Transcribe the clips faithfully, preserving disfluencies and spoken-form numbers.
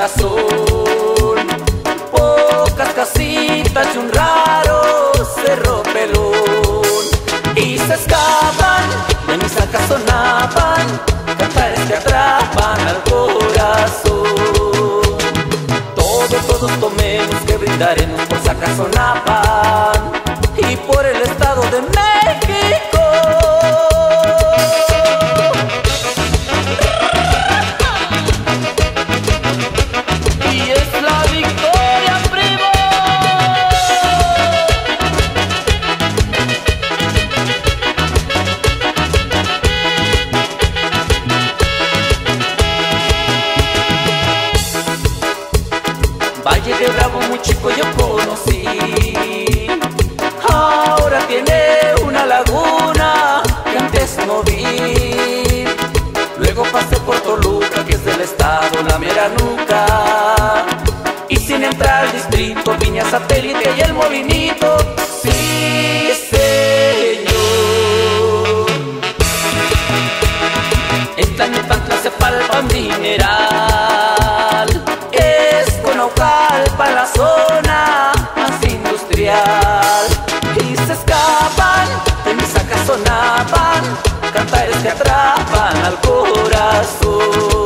corazón. Pocas casitas y un raro cerro pelón, y se escapan de mis Sacazonapan, cantares que atrapan al corazón. Todos, todos tomemos, que brindaremos por Sacazonapan y por el Estado de México. Y es la victoria, primo. Valle de Bravo muy chico yo conocí, ahora tiene una laguna que antes no vi. Luego pasé por Toluca, que es del estado la mera nuca, y sin entrar al distrito vine a Satélite y el Molinito. Sí, señor. En Tlalnepantla se palpa mineral, es con Naucalpan la zona más industrial, y se escapan de mi Sacazonapan, cantares que atrapan al corazón.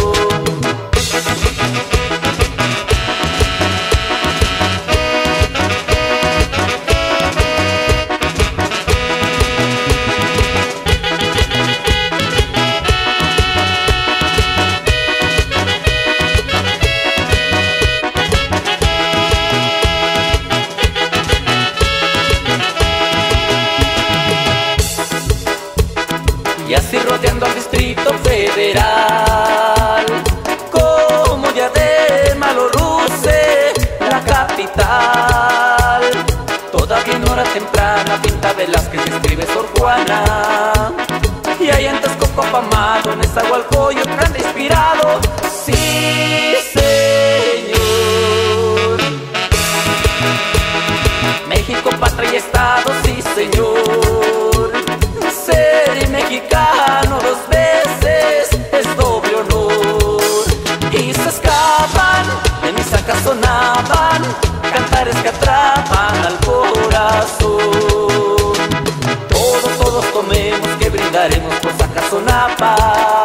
Y así rodeando al Distrito Federal, como diadema lo luce la capital. Todavía en hora temprana pinta Velázquez y escribe Sor Juana, y hay en Texcoco Pamado, en Nezahualcóyotl grande inspirado. Sí, señor. México, patria y Estado, sí, señor. Ser mexicano dos veces es doble honor, y se escapan de mi Sacazonapan, cantares que atrapan al corazón. Todos, todos tomemos, que brindaremos por Sacazonapan